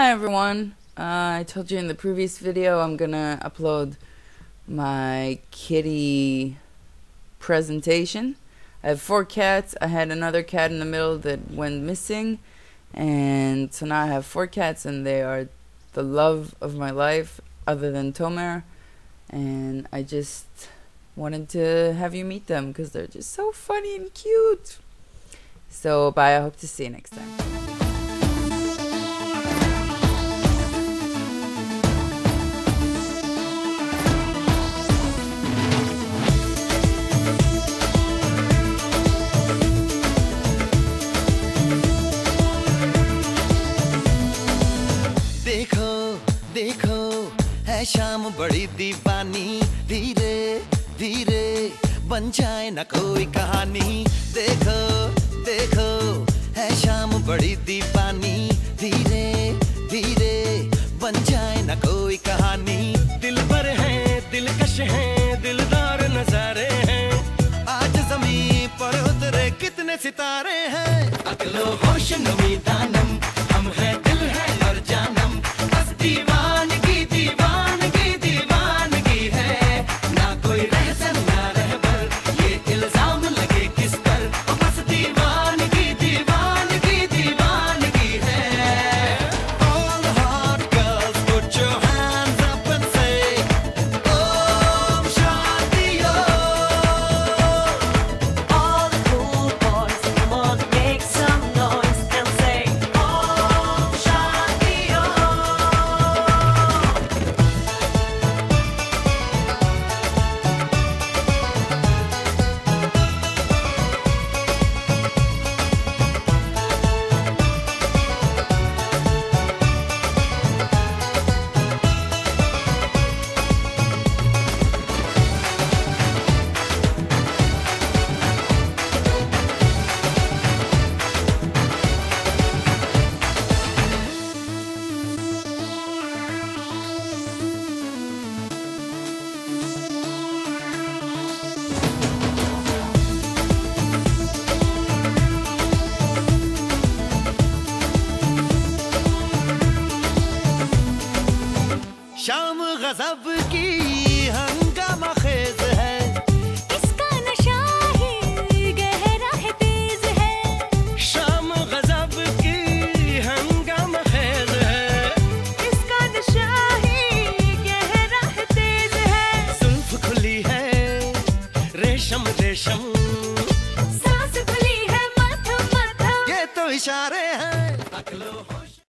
Hi everyone, I told you in the previous video I'm gonna upload my kitty presentation. I have 4 cats. I had another cat in the middle that went missing, and so now I have 4 cats and they are the love of my life other than Tomer, and I just wanted to have you meet them because they're just so funny and cute. So bye, I hope to see you next time. देखो है शाम बड़ी दीवानी, धीरे धीरे बन जाए ना कोई कहानी। देखो देखो है शाम बड़ी दीवानी, धीरे धीरे बन जाए ना कोई कहानी। दिल पर है, दिलकश है, दिलदार नजारे हैं। आज जमीन पर उतरे कितने सितारे हैं। अकलो होश नमी दानम, हम है दिल है और जानम। दीवानगी दीवानगी दीवानगी है, ना कोई रहसन ना रहबर, ये इल्जाम लगे किस पर। बस दीवानगी दीवानगी दीवानगी है। All the hot girls put your hands up and say Om Shanti Om. All the cool boys, come on, make some noise and say Om Shanti Om. शाम गजब की हंगामा खेज है, इसका नशा ही गहरा है, तेज है। शाम गजब की हंगामा खेज है। इसका नशा ही गहरा है, तेज है। जुल्फ खुली है रेशम रेशम, सांस खुली है मध्यम मध्यम। ये तो इशारे हैं।